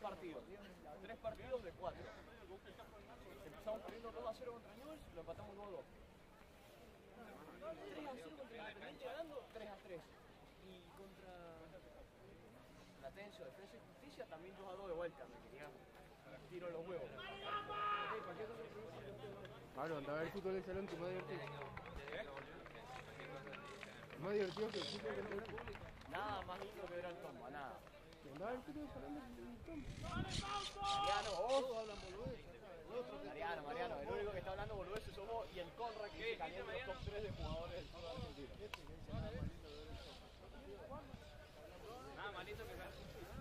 partidos. 3 partidos de 4. Empezamos perdiendo 2-0 contra Newell's, lo empatamos 2-2. 3-0 contra Independiente ganando, 3-3. Y contra Platense, Defensa y Justicia también 2-2 de vuelta. Me querían tiro los huevos. Pablo, andaba a ver el fútbol del salón, que más divertido. Más divertido que el fútbol del salón. Nada más lindo que ver al Tomba, nada. Andaba el fútbol del salón del Tomba. Mariano, vos hablan boludeces. Mariano, el único que está hablando boludeces sos vos y el Conrad que se calienta los top 3 de jugadores del fútbol argentino. Nada más lindo que ver.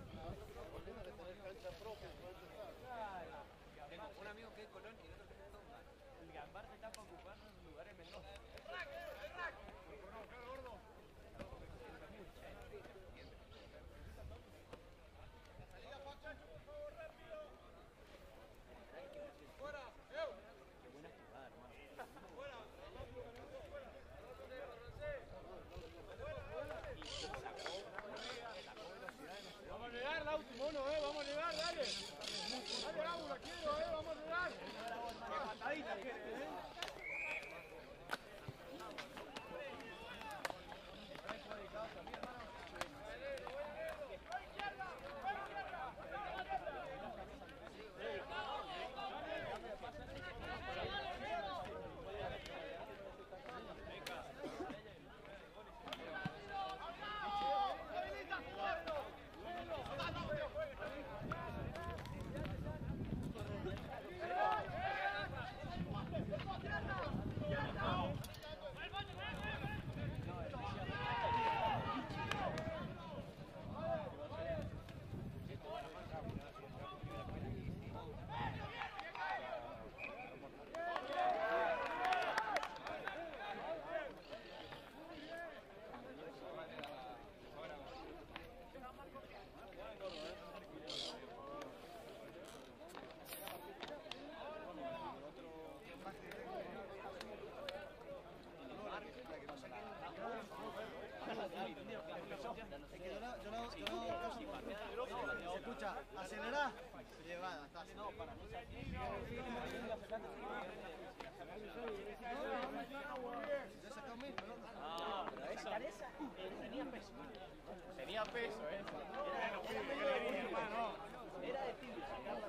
Tengo un amigo que es Colón y el otro que es Tomba. El Gambarte está para ocupar un lugar en Mendoza. Qué buena jugada, hermano. Vamos a llegar, Lauti, mono, vamos a llegar, dale. Dale, Gabo, la quiero, vamos a llegar. Qué patadita quiere, Se escucha, acelerá. Llevada, está. No, para mí. ¿Ya sacó 1000? Ah, pero esa tenía peso. Tenía peso, Era de tibio sacarla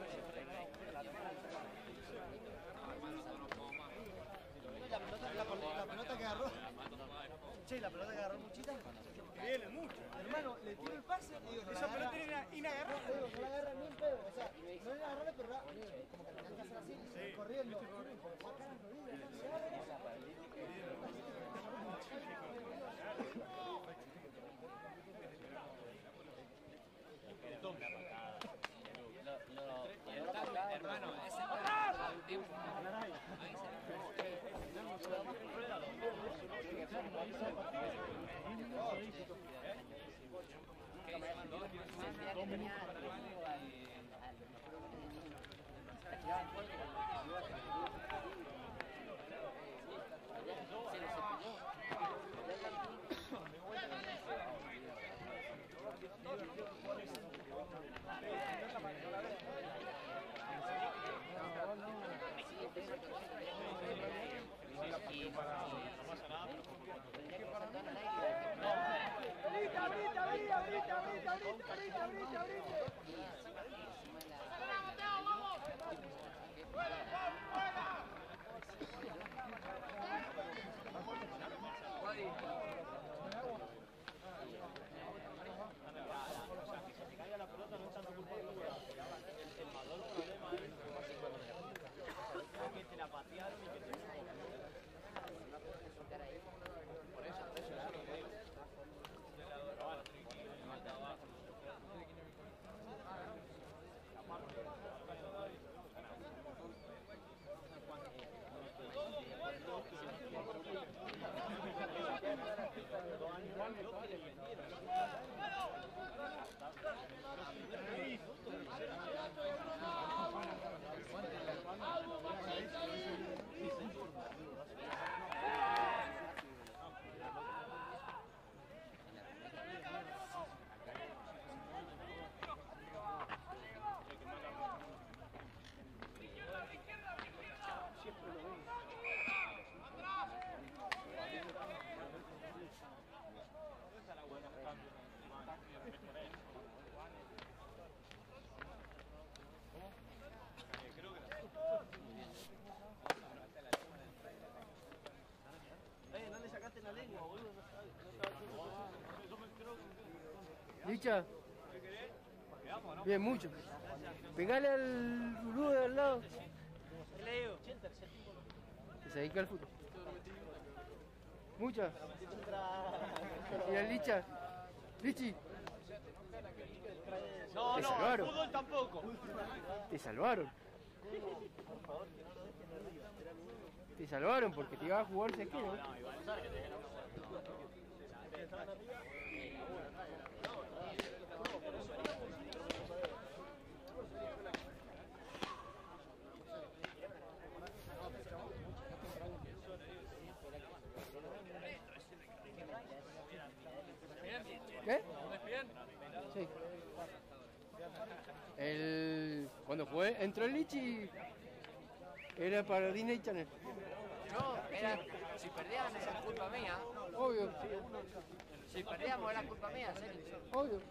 La pelota que agarró. Che, la pelota que agarró Muchita. Que viene mucho. Hermano, le tiro el pase y digo, Esa pelota era inagarrable. no la agarra ni un pedo. O sea, no le agarrarle, pero como que tenían que hacer así, corriendo. Hermano, ese tiempo. Ahí se la pelota no es tanto culpa de el mayor problema es que te la patearon y que te por eso es lo que digo. Pero bueno, Licha. Bien, mucho. Pegale al boludo de al lado. ¿Qué le digo? Que se dedica al fútbol. Mucha. Y al Licha. Lichi. No, Te no, salvaron. el fútbol tampoco. Te salvaron. Te salvaron porque te iba a jugar ese esquema. ¿Qué? Sí. Cuando jugué, entró el Lichi, era para Disney Channel. No, era, si perdíamos era culpa mía. Obvio, Si perdíamos era culpa mía, serio. obvio.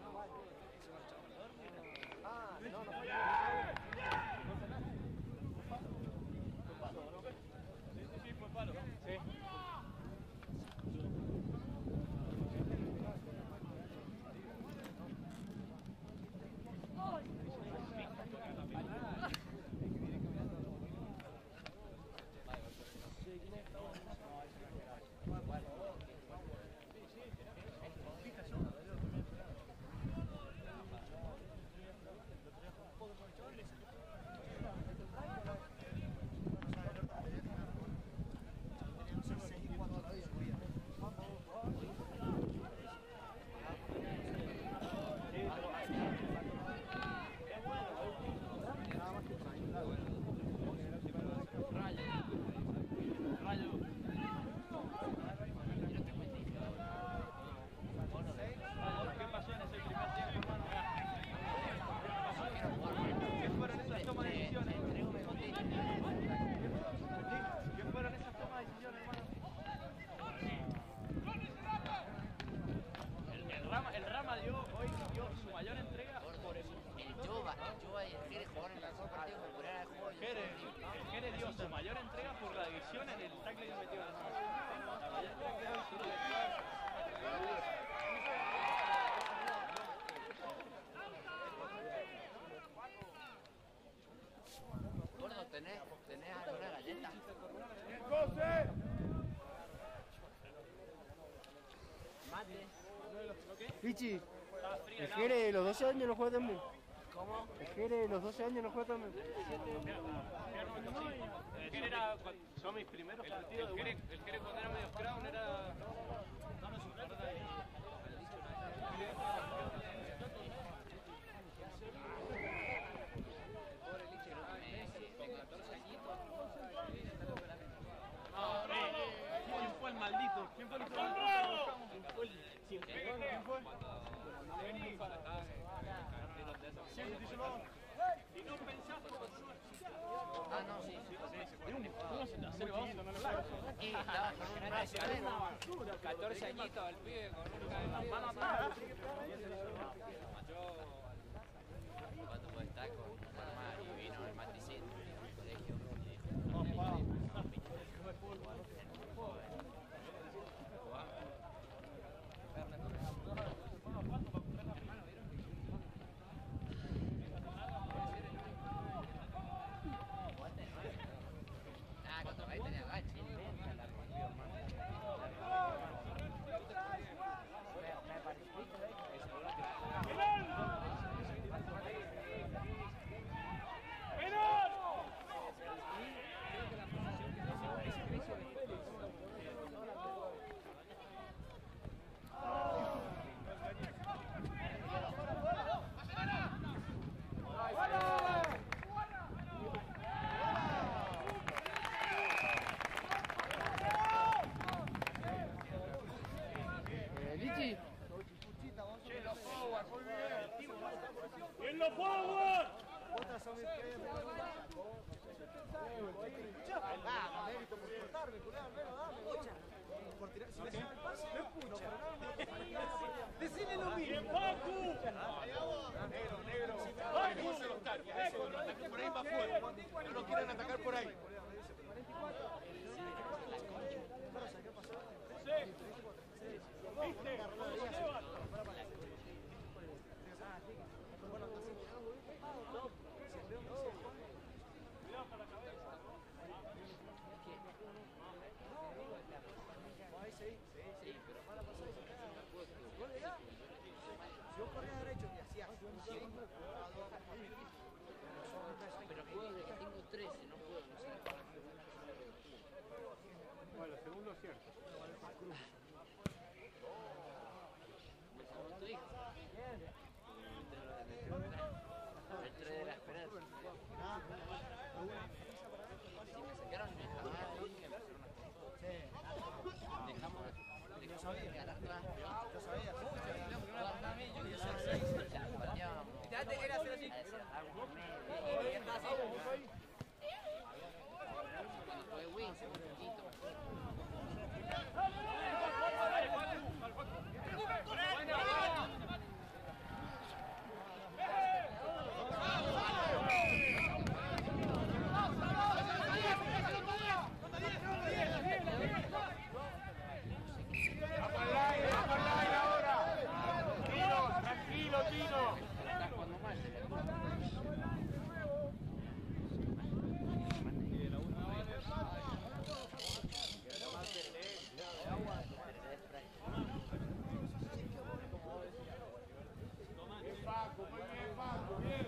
¿Qué pasó en ese primer tiempo, hermano? ¿Qué fueron esas tomas de decisiones? ¿Qué fueron esas tomas de decisiones, hermano? El Rama dio su mayor entrega por el... El Jova y el Jere jugaron en el partido con Corea de juego. El Jere dio su mayor entrega por la división en el tackle que metió en la mano. Gordo, ¿tenés alguna galleta? Lichi, el Jere de los 12 años no juega también. ¿Cómo? El Jere de los 12 años no juega también. El Jere era... Son mis primeros partidos de... El Jere cuando era medio crown era... ¿Quién fue el maldito? ¿Quién fue el que ¿Quién fue el cienfuegón? ¿Quién fue? Si no pensás como Ah, no, sí. Y estaba con un brazo. 14 añitos el pibe con un mano atrás. Cuando puede estar con un armario y vino el maticito en el colegio. Ah, contra ahí tenía gachi. Lichi, ¡En los forward! Ah, mérito por cortarme, culé, al menos dame, por tirar, si le sale el pase, no escucha. Decile lo mismo. ¡Pacu! Negro. Por ahí va fuera. No nos quieren atacar por ahí. ¿Viste? Pero juego desde que tengo 13, no juego, no sé. Bueno, segundo es cierto. Me salvó tu hijo. El 3 de la esperanza. Si me sacaron mi jamás, me pasaron unas cosas. Dejamos de ganar atrás. Yo sabía. Era hacer así. Cuando fue Win, se fue un poquito. Tranquilo, Tino. Estás jugando mal. Paco, muy bien, Paco, bien.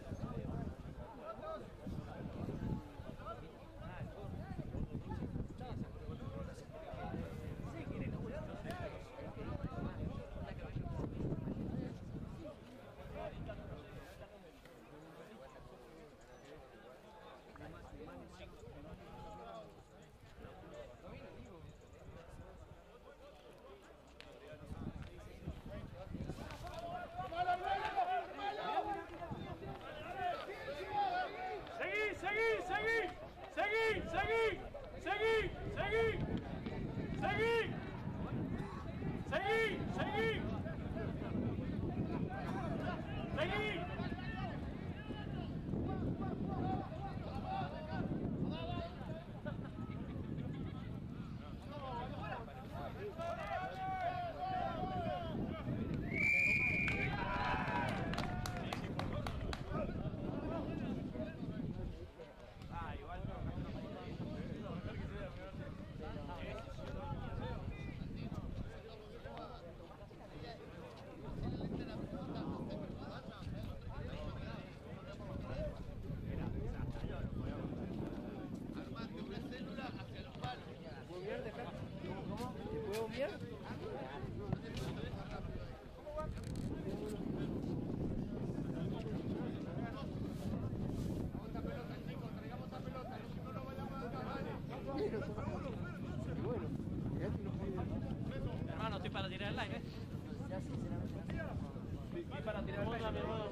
Hermano, estoy para tirar el line, ¿eh? Ya, sinceramente. Estoy para tirar el line, mi hermano.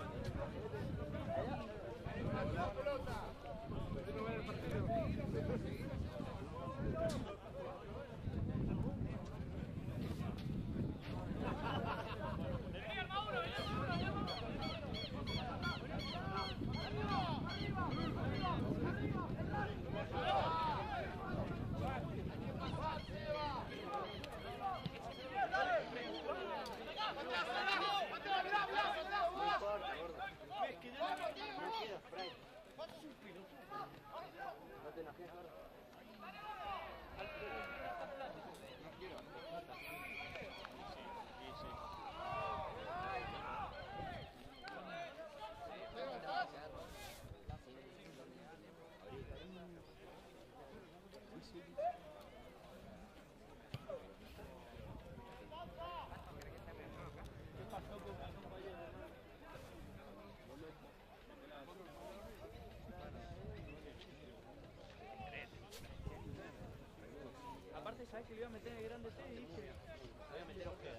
Aparte, ¿sabes que le iba a meter en el grande T y dije? Le voy a meter Ojeda.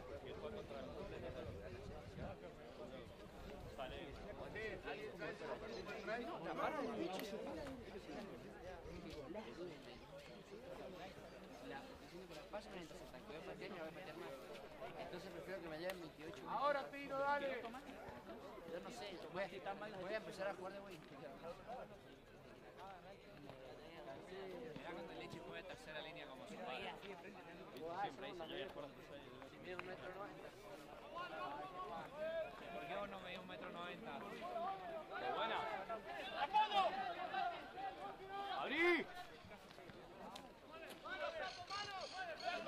No, aparte el bicho se tira. La posición que la pasa mientras se tanqueó el patear, me voy a meter más. Entonces prefiero que me lleven 28. Ahora, Tino, dale. Yo no sé, voy a empezar a jugar de Wii. Mirá cuando el Leche juega tercera línea como su padre. Siempre dice, yo voy a jugar si mide 1,90 m. ¿Por qué vos no medís 1,90 m? ¡Qué buena! ¡Abrí!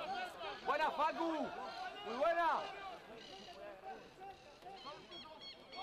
¡Buena, Facu! ¡Muy buena!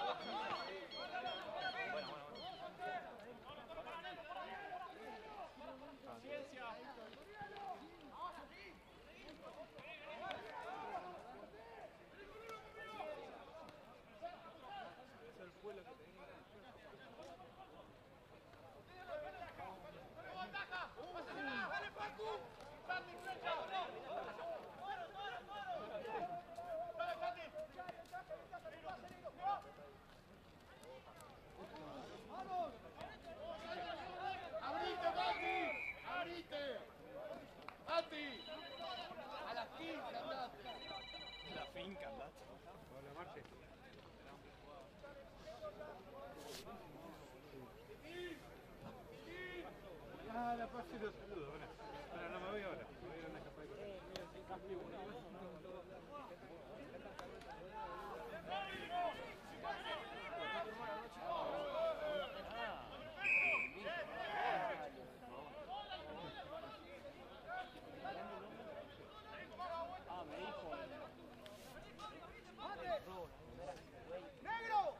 Mati! A la finca, andate. La finca, andate. Hola, Marce. Ah, la paz y los saludos, ahora. Ahora no me voy ahora. Me voy a ir a una capa de cosas. ¡Negro!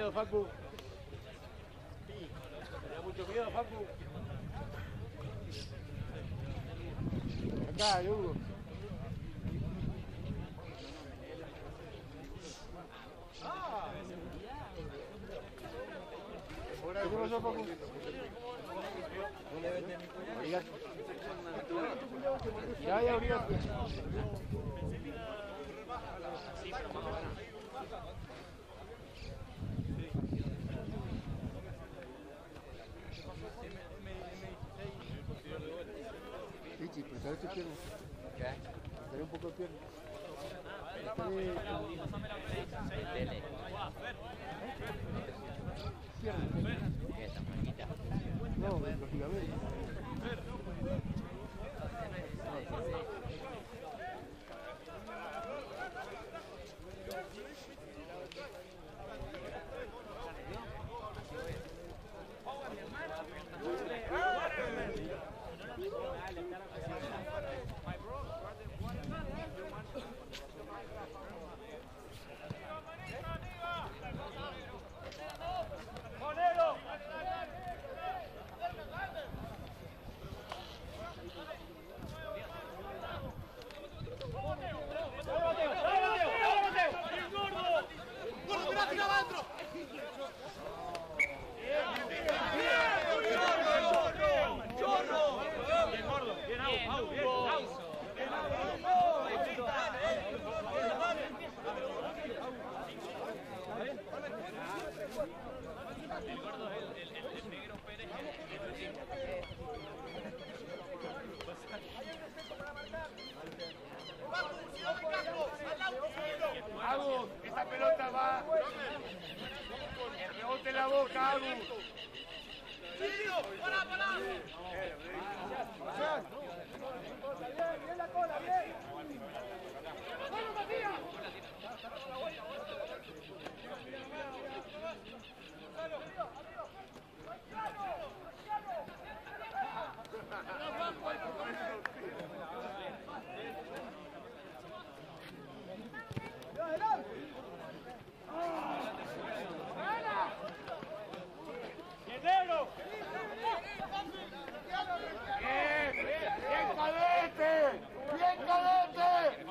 miedo, Facu. Tenía mucho miedo, Facu. Acá, Hugo. ¿Qué pasó, Facu? Ya, ya, olvídate. Pichi, prestar tu pierna. ¿Qué? Prestar un poco de pierna. No, lógicamente. Agus, esa pelota va. El rebote en la boca, Agus. Bien la cola, bien. ¡Vamos, Matías! ¡Bien, cadete! ¡Bien, cadete!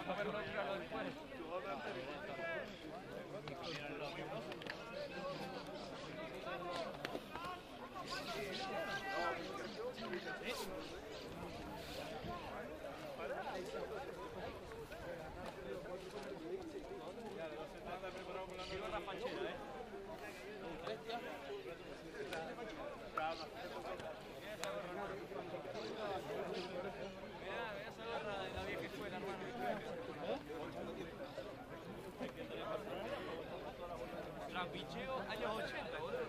Trampicheo años 80, boludo.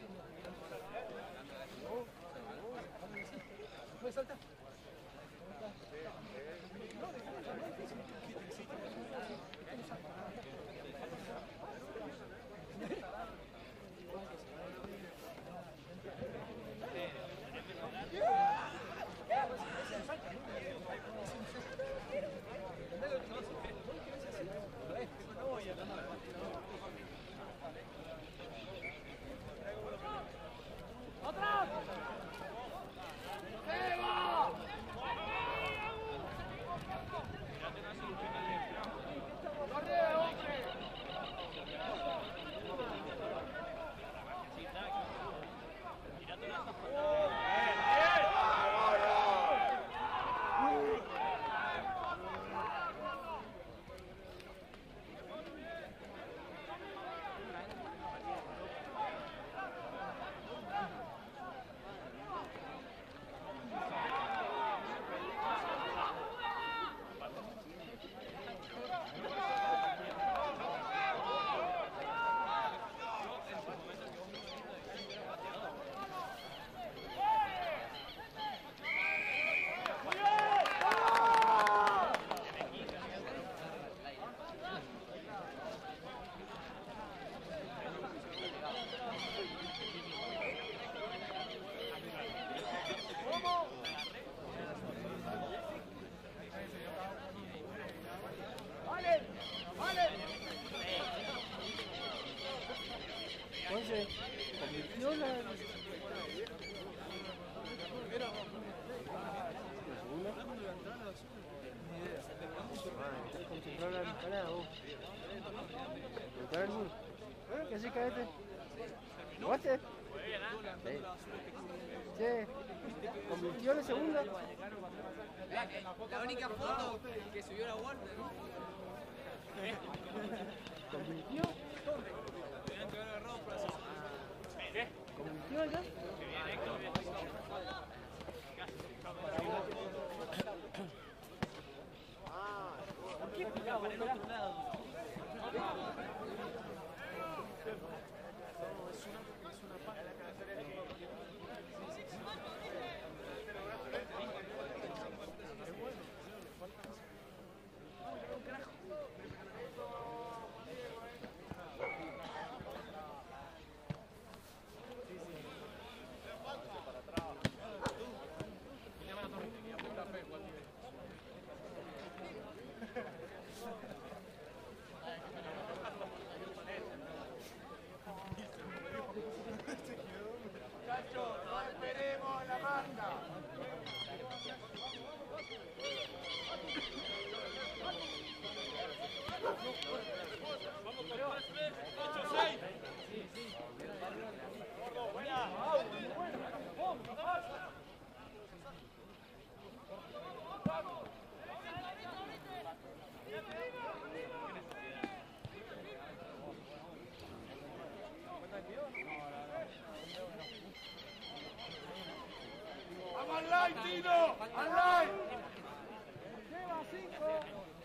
¿Puedes saltar? ¡Eva! chica este? ¿Jugaste? Sí. Che, convirtió en segunda. La única foto que subió la Warner. ¿Convirtió? Tenían que haber agarrado para hacer. ¿Qué? ¿Convirtió allá? ¿Por qué picaba para el otro lado? ¡Online, Tino! ¡Online! Lleva 5.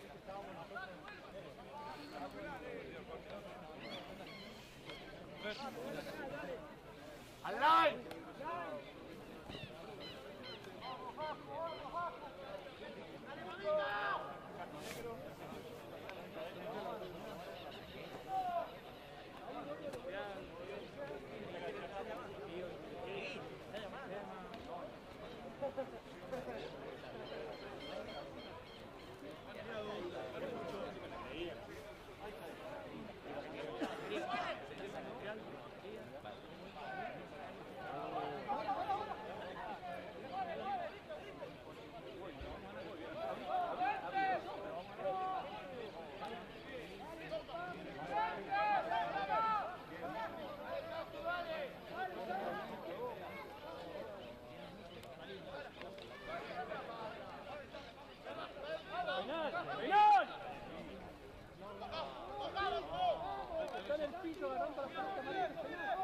¡Online! Está en el piso agarrando la pelota amarilla.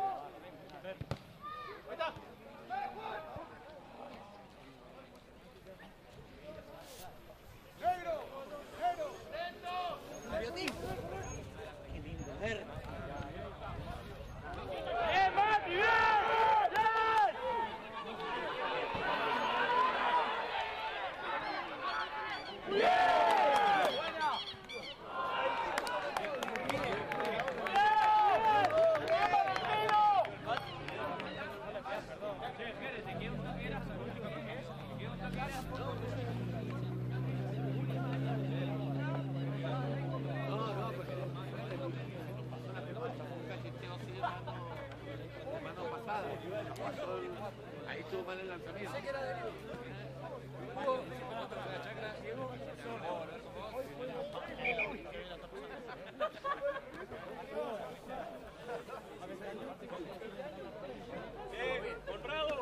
¡Negro! ¡Negro! Mati, bien! Ahí estuvo mal el lanzamiento. Conrado.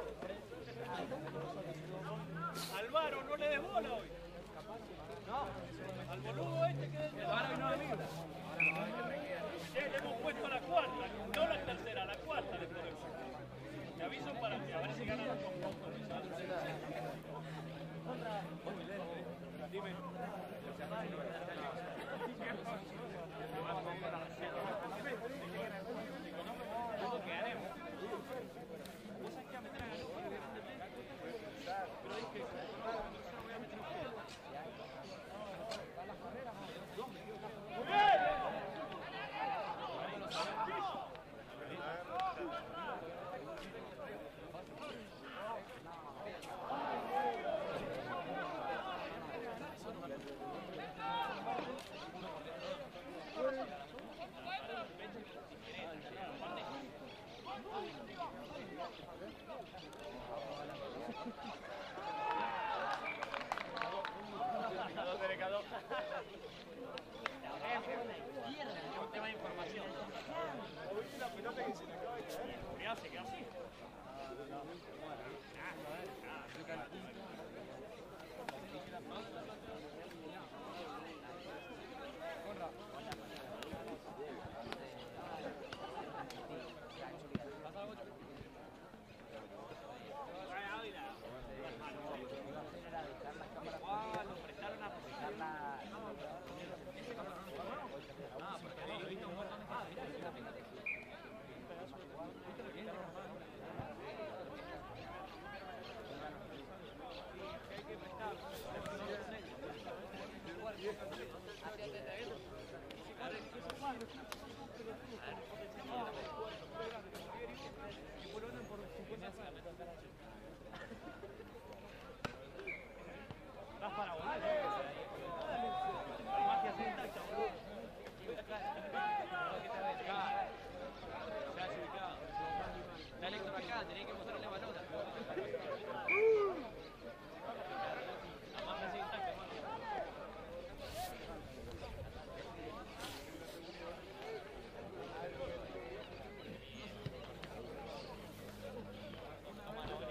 Álvaro, no le des bola hoy. Al boludo este que es Álvaro no amigo. Le hemos puesto la cuarta, no la tercera, la cuarta le ponemos. Te aviso para que a ver si ganan los puntos. Dime. ¿Cómo quedaremos? ¿Vos sabés que a meter a Galo? Pero dije, no voy a meter a ustedes. ¡Muy bien! ¿Qué hace? ¿Qué hace? Vas para volar, la magia está intacta, boludo. Dale Héctor acá, tenés que mostrarle la balona. La magia sigue intacta, hermano. Toma la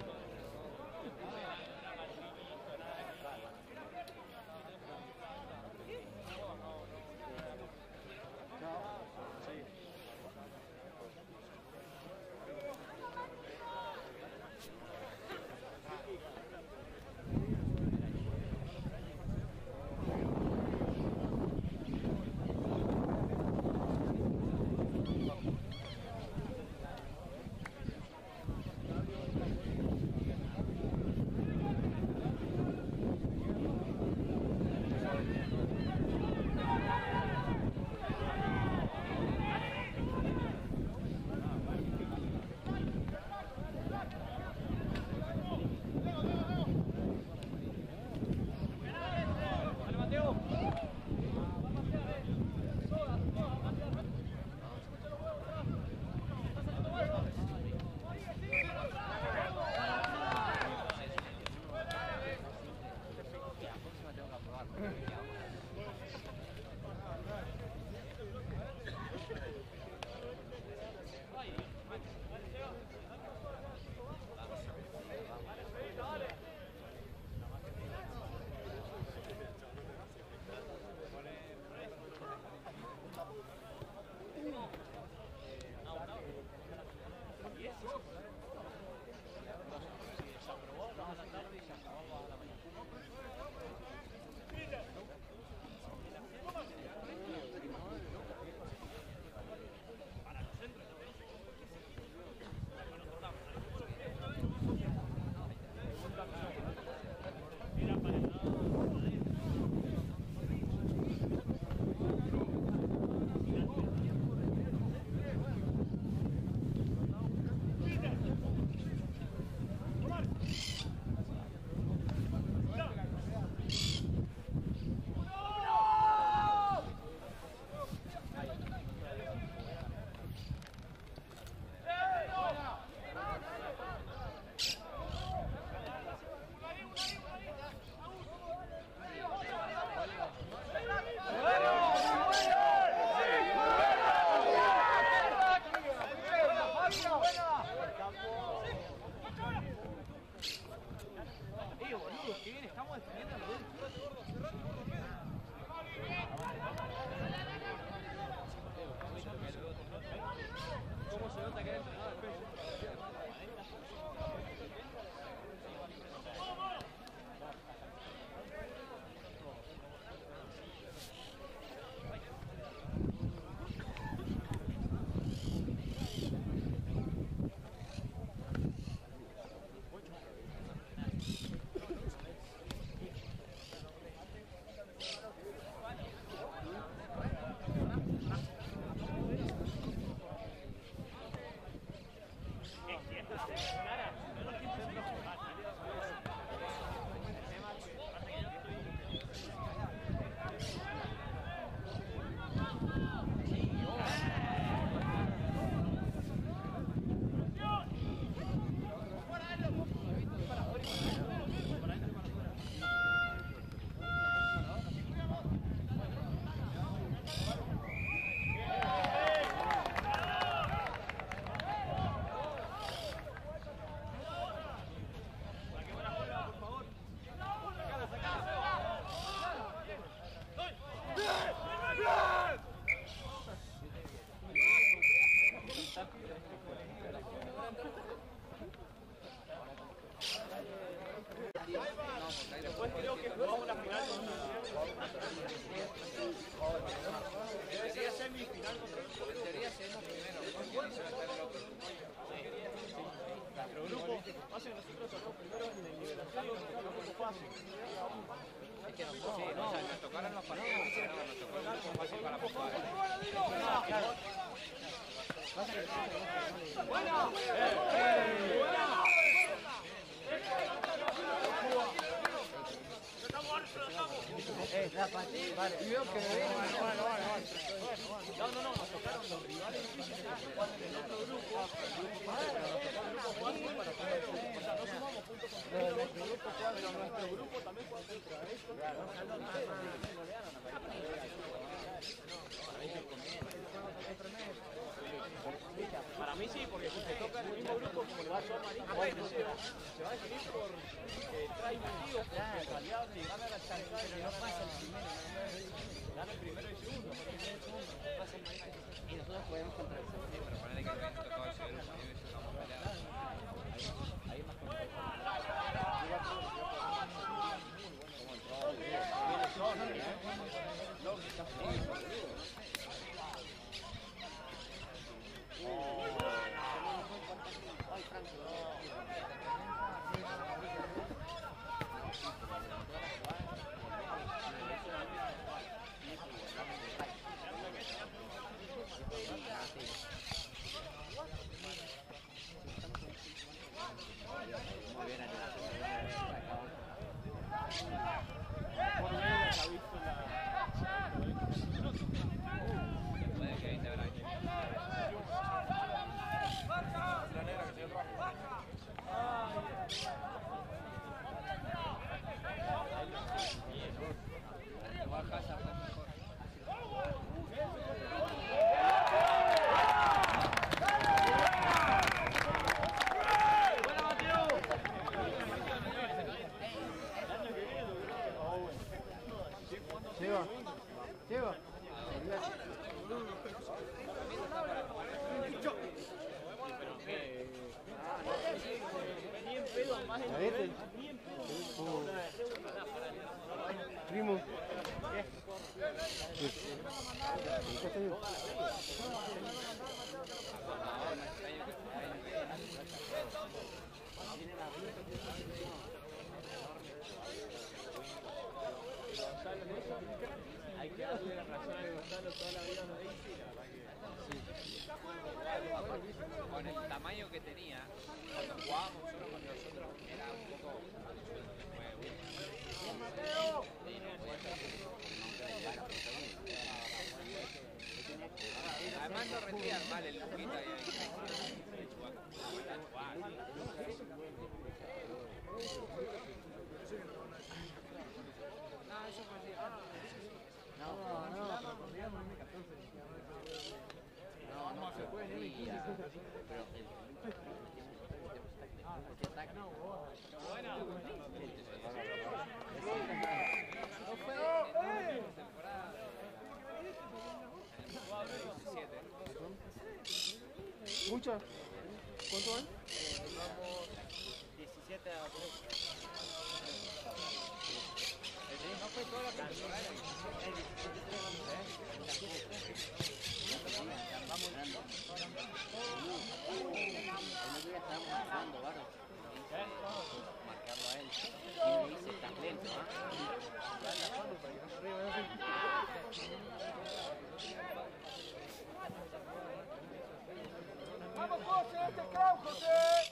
Después creo que jugamos la final con Debería ser mi final contra el En teoría seguimos primero, porque quién hizo estar el otro. nuestro grupo. Pasa que nosotros tocamos primero en el nivelación, un poco fácil. Es que nosotros, sí, no, o sea, nos tocaron los partidos, pero no, nos tocó el grupo fácil para jugar. Vale, y veo que me viene. No, nos tocaron los rivales difíciles que juegan en el otro grupo. Pero nos tocó el grupo fácil para poder. O sea, no sumamos puntos contra ellos, nuestro grupo juega, pero nuestro grupo también juega contra estos. Para mí sí, porque si te toca en el mismo grupo como le va a Marín, se va a definir por trae motivos, aliados y gana la charla, pero no pasa el primero, gana el primero y el segundo. Y nosotros podemos contra el segundo. Sí, pero ponele que me tocó ese grupo y eso estamos peleados. Ahí es más complicado. Puede que ahí te habrá hecho. Igual Hazard fue mejor. Lleva. ¿Viste? Primo. Hay que darle la razón a Gonzalo, toda la vida nos dice y la verdad que... Con el tamaño que tenía, cuando jugábamos solo con nosotros, era un poco... Además no rendía mal el Luquita y no, eso fue así. No se puede ni pero ¿muchas? ¿Cuánto van? Vamos 17 a 3. No fue toda la temporada. Vamos ganando. El otro día estábamos jugando, Barro. Marcarlo a él. Y me dice, estás lento, ¡Vamos, José! ¡Este es Clau, José!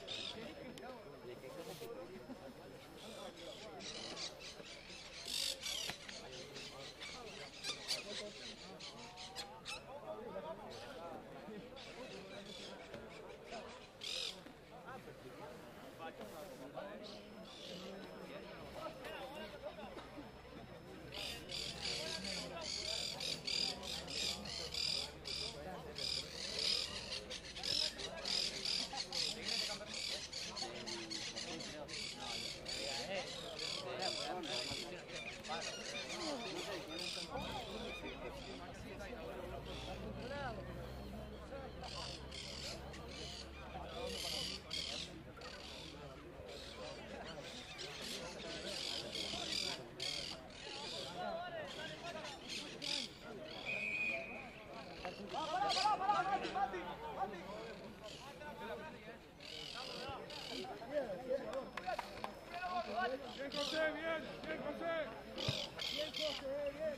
Bien, José, bien, bien, José. Bien, José, bien.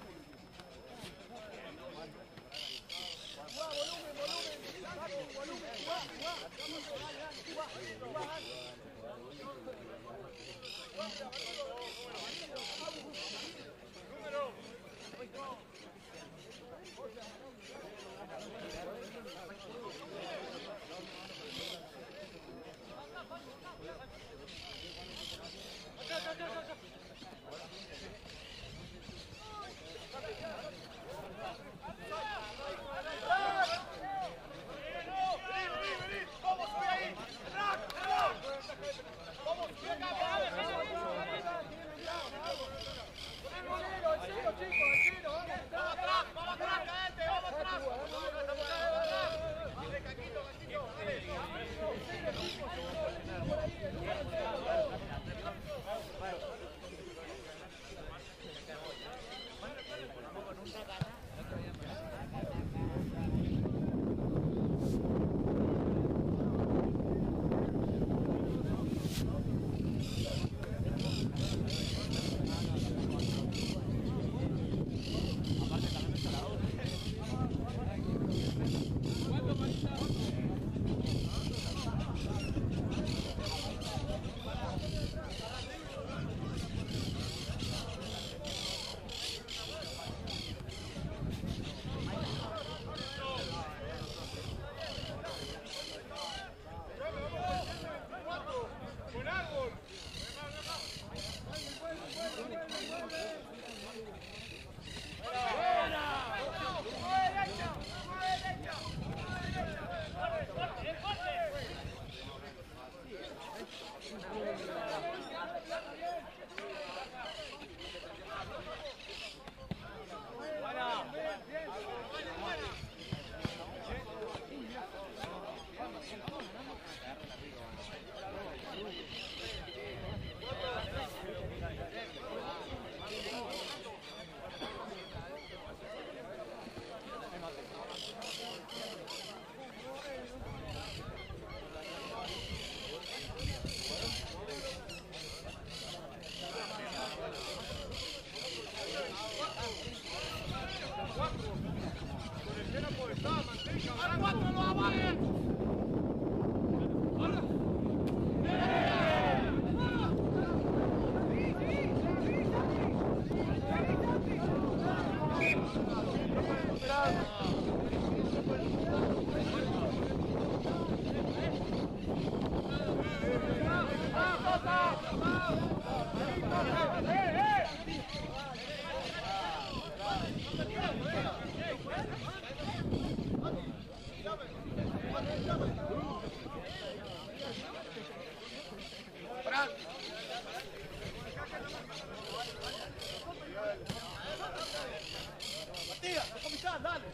Jugá, volumen, volumen. Dale, volumen, jugá, jugá. Jugá, Matías, comisar, dale.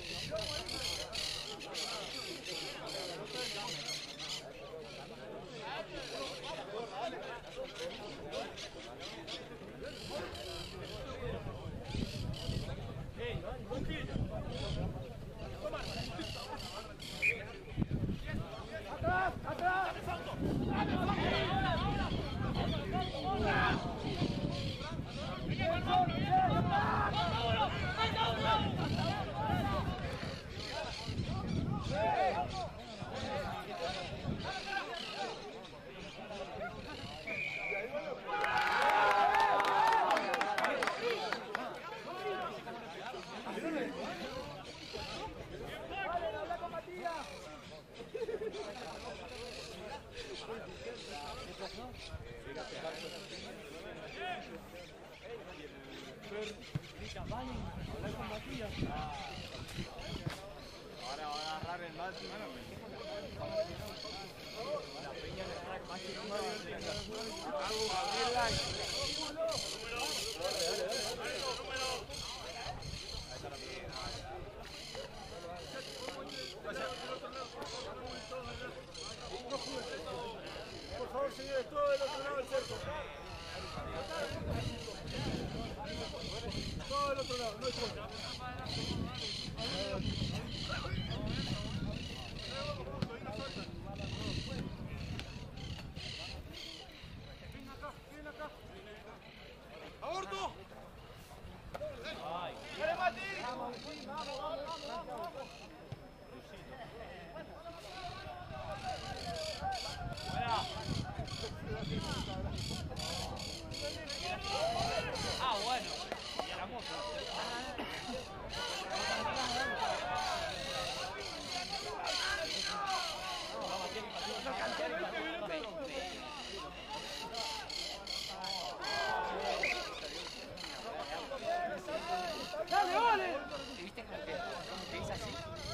Atrás, atrás. Ah, bueno. Y a la moto. ¡Dale, vale! ¿Viste como que hice así?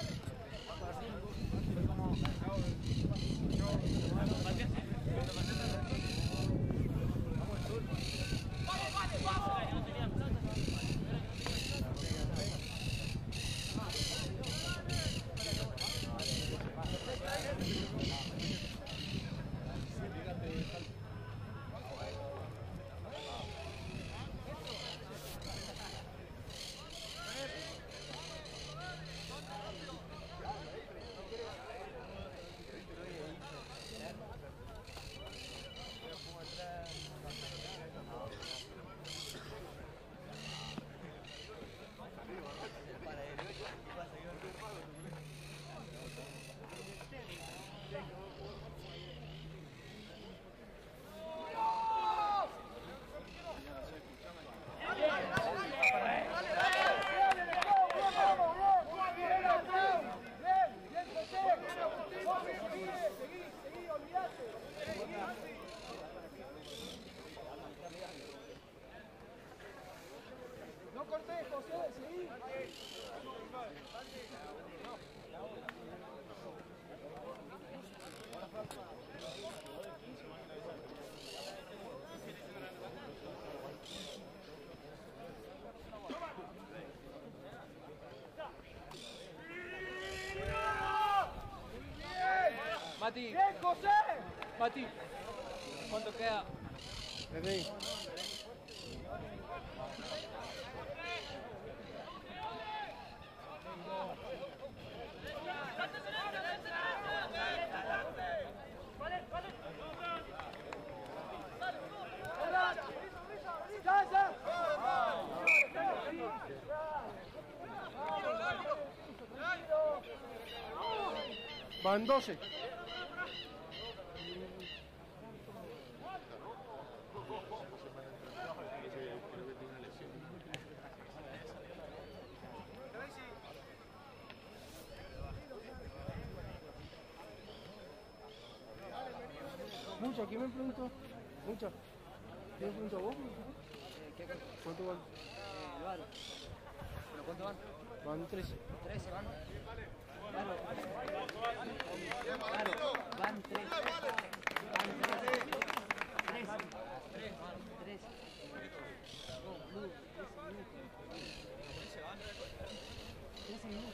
No cortés, José, seguí. Mati, ¡Bien, José! Mati. ¿Cuánto queda? ¡Ya, ya! Van 12. Mucho, ¿quién me preguntó? Mucho. ¿Quién me preguntó vos? ¿Cuánto van? Vale. ¿Pero cuánto van? Van 13. 13 van. Claro. Claro, van 13. Van 13. 13. 13. No, boludo, 13 minutos. 13 minutos.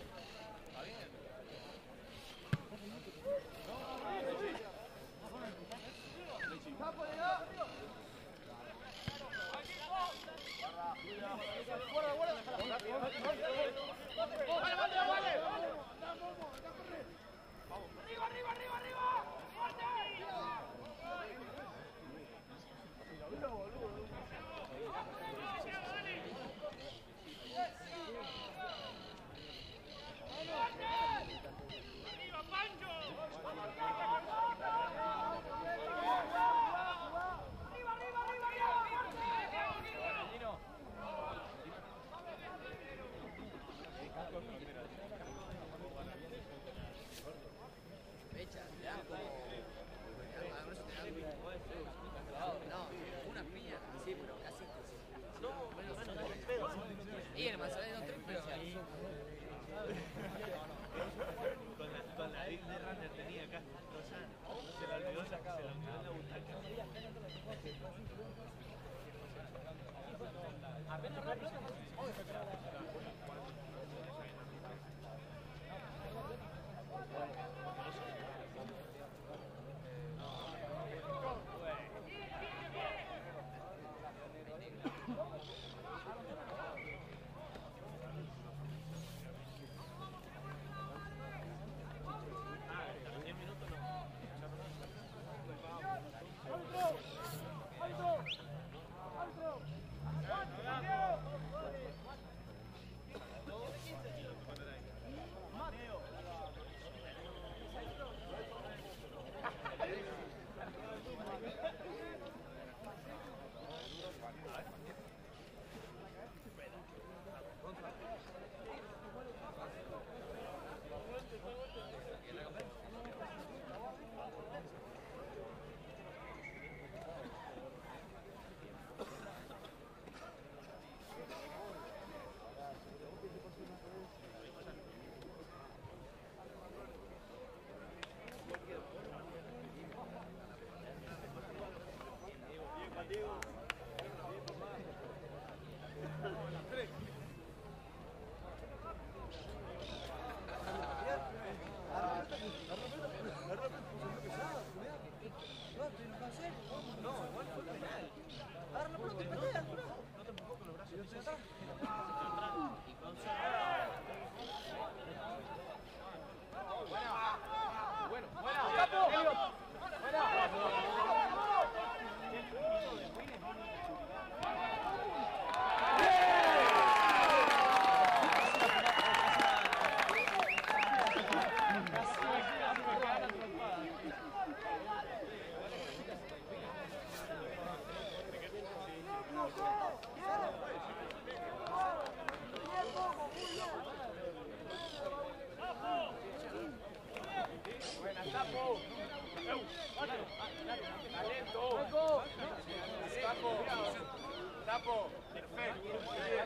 Sapo, perfecto, muy bien.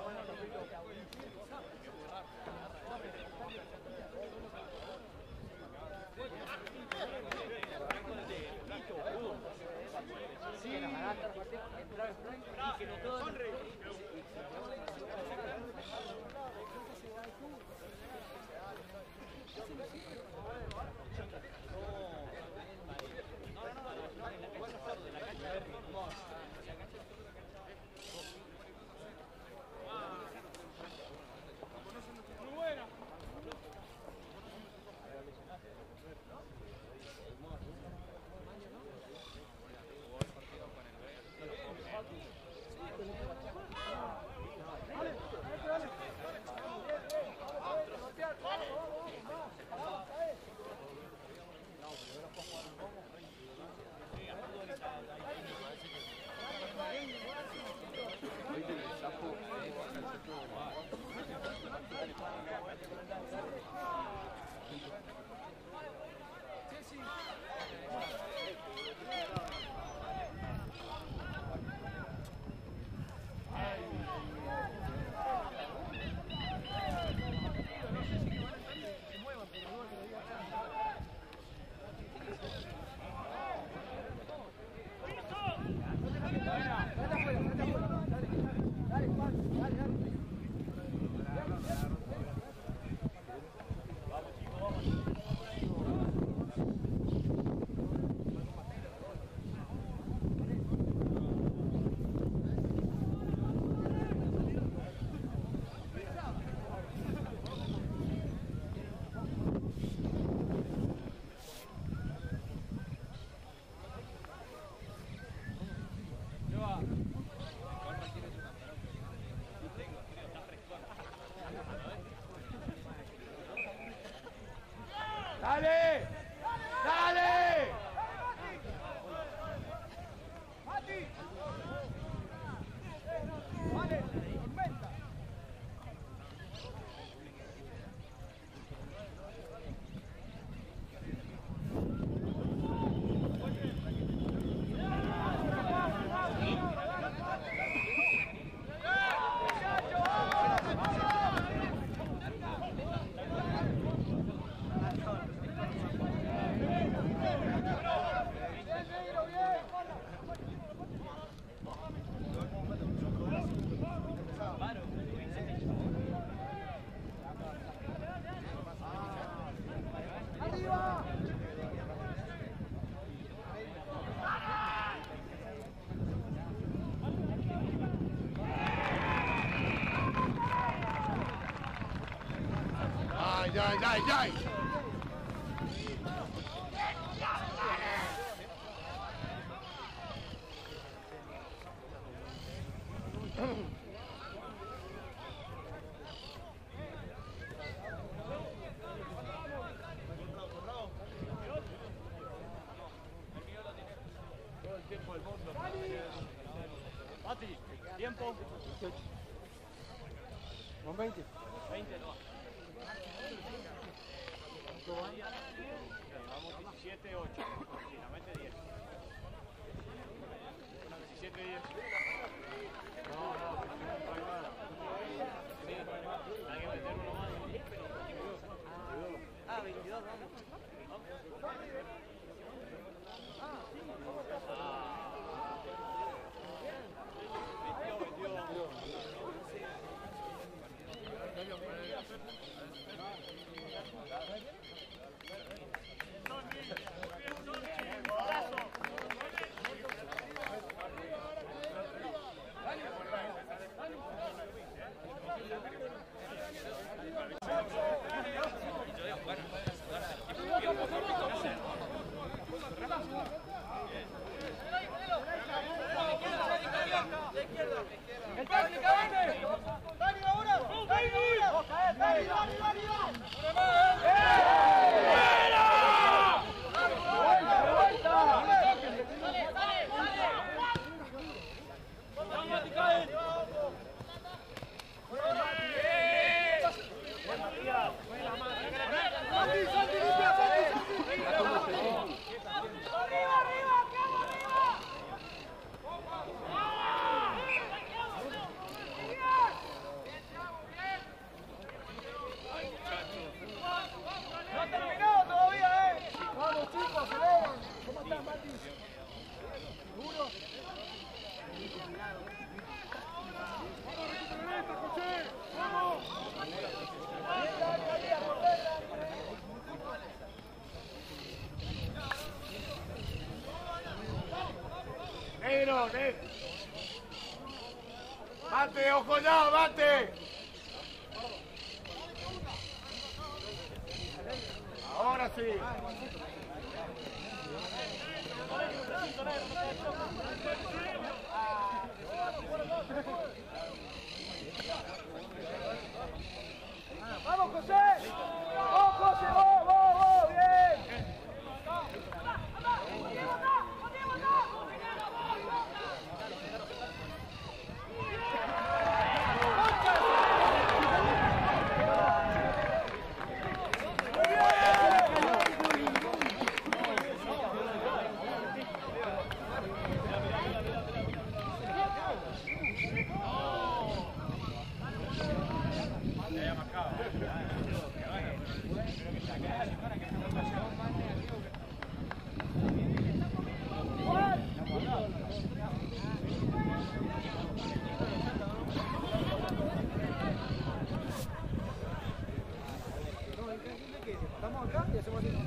Sí, entrar en plan y que no todo. ¡Dale! ¡Dale! ¡Mati! ¡Vale! ¡Tormenta! ¡Ay, ay, ay, ay! Todo el tiempo del mundo. Mati, tiempo. Con 20. 20 no. Vamos 17, 8. Sí, la mete 10. 17, 10. No, no trae nada. Sí, hay que meter uno más. Ah, 22, vamos. ¡El técnico, vente! ¡Dani, ahora! ¡Dani, ahora! ¡Dani, Dani, Dani! ¡Arriba, arriba! poné. Mate, ojo ya, mate. Ahora sí. ¡Vamos, José! ¡Vamos, José! ¡Vamos, bien! Estamos acá y hacemos así.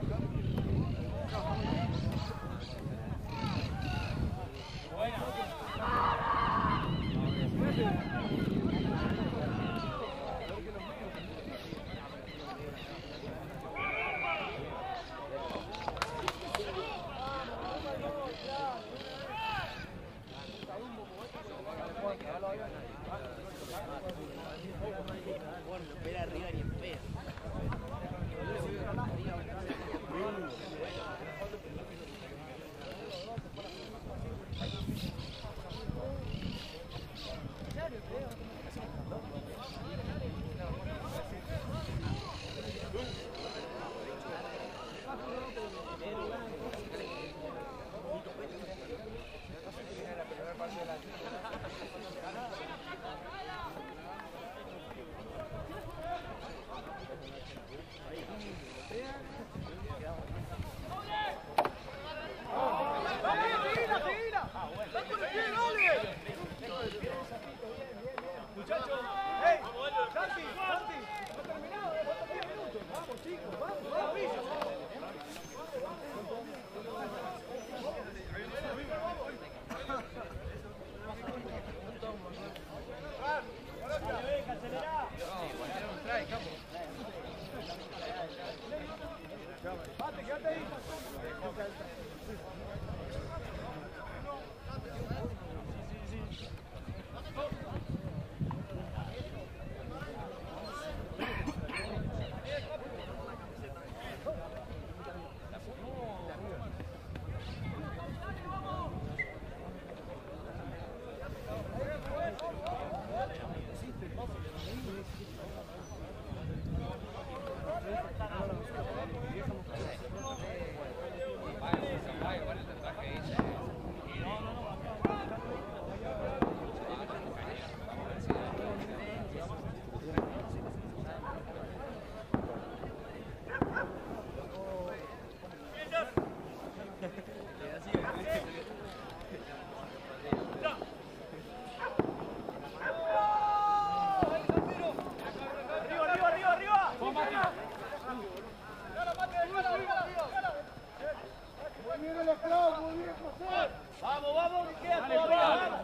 Vamos, vamos, que queda todavía.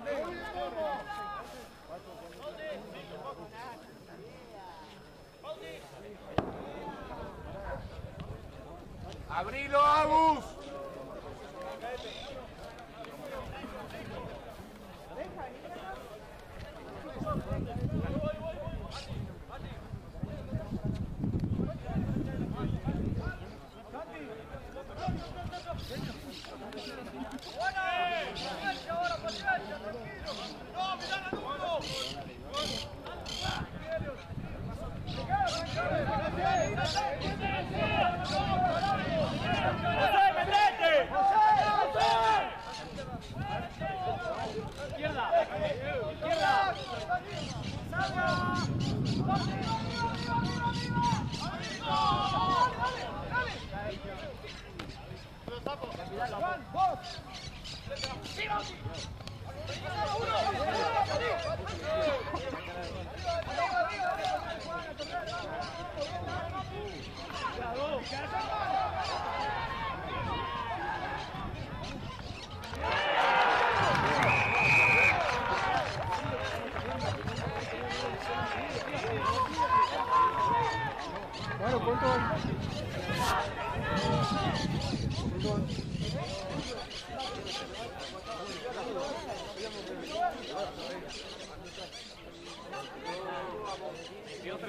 ¡Abrilo, Agus!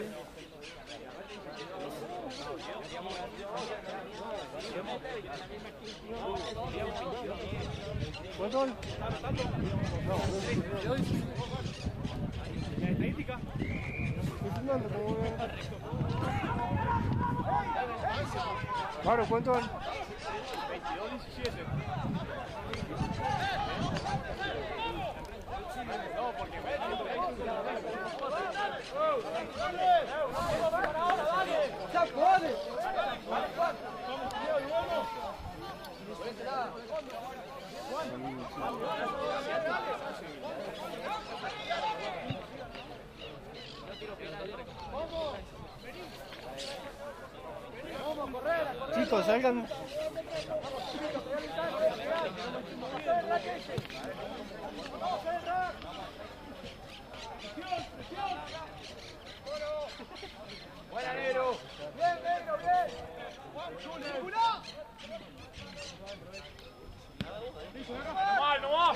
¿Cuánto gol? No, ¿La estadística? estoy filmando, como voy a ver. Claro, ¿cuánto gol? 22-17. No, porque ¡Chaco, dale! Chicos, salgan. buena, negro. ¡Bien, negro, bien! ¡Mal, no va!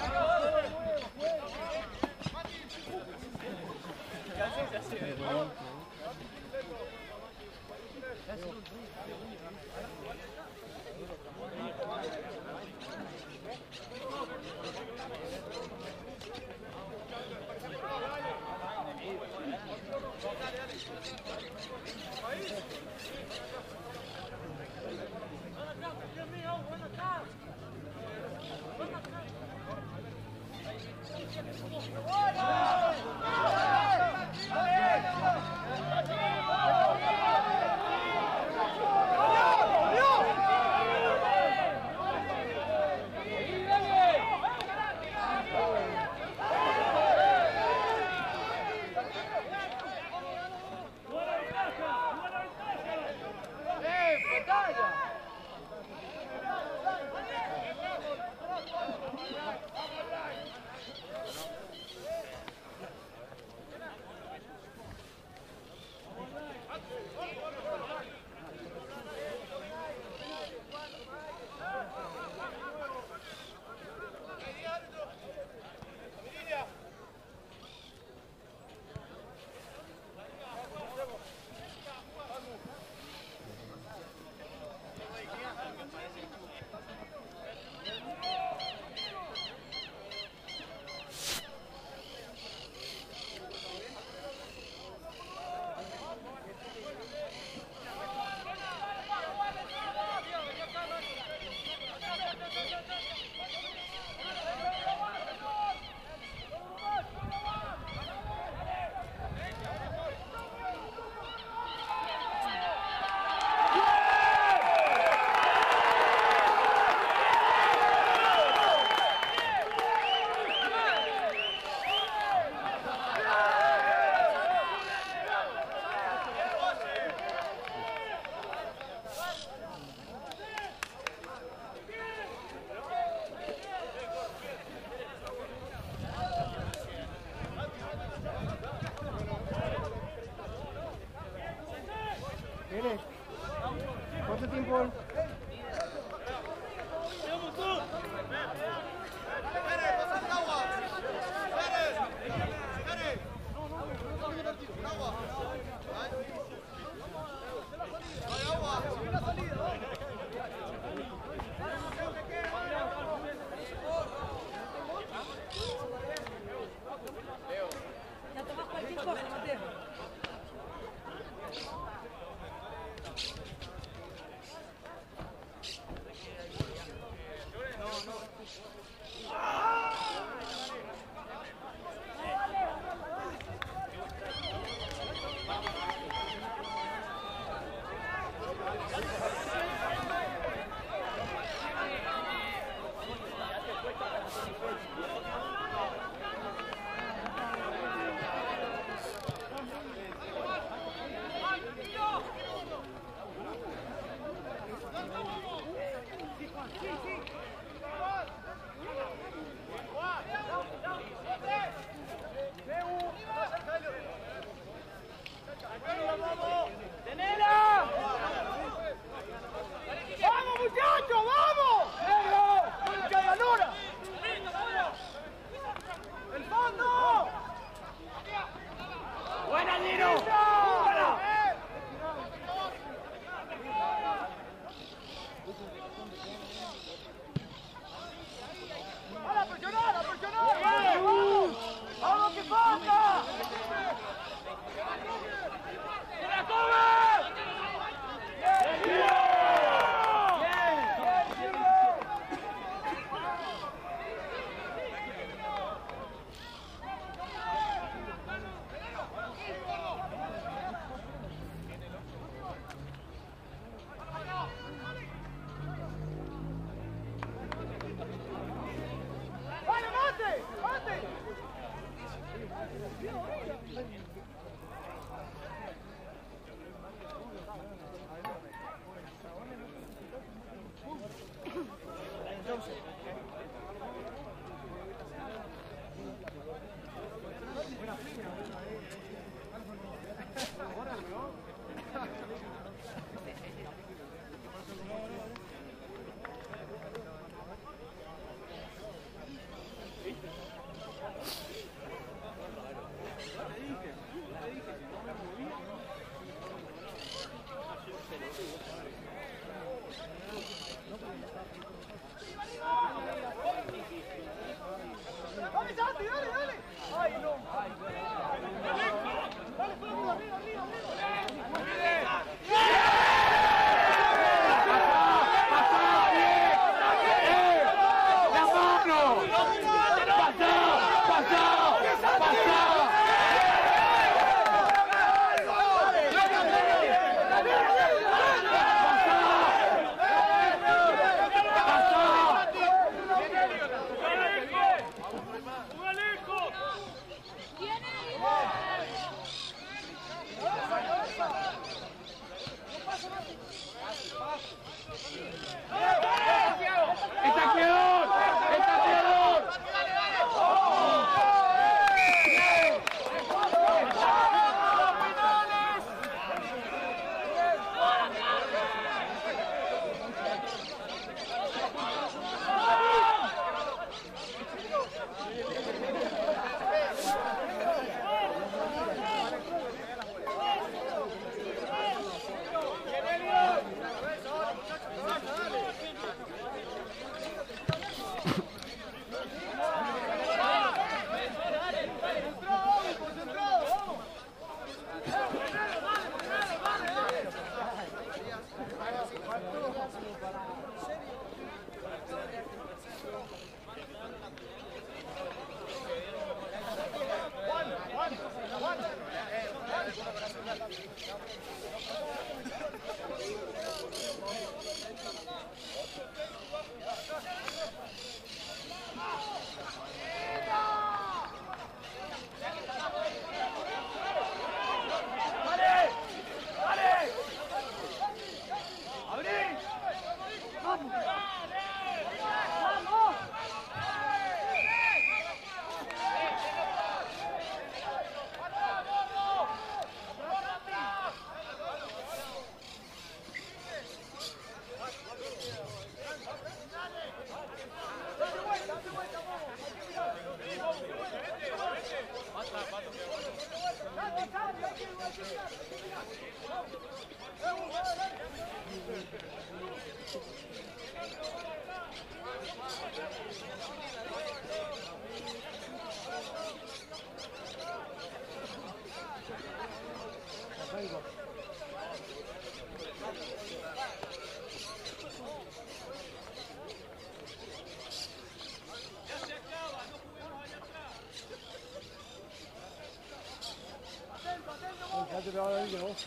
Te pegaba ahí que vos.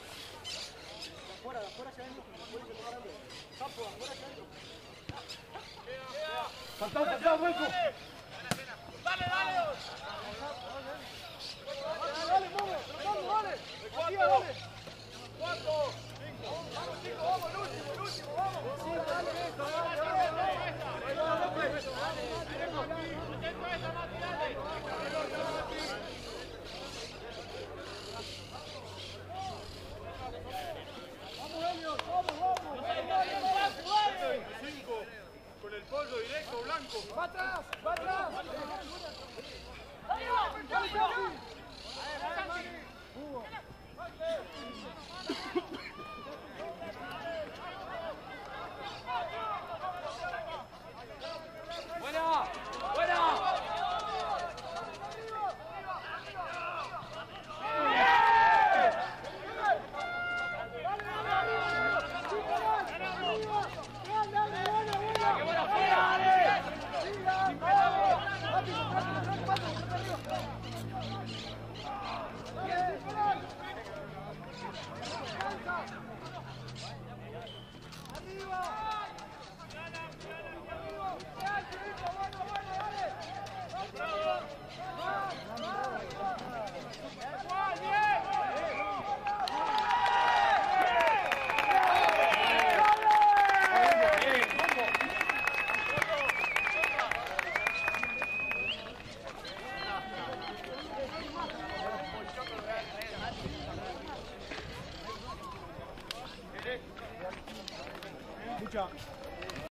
Afuera se ven, campo, afuera se ven. Saltá, hueco. Dale, dale.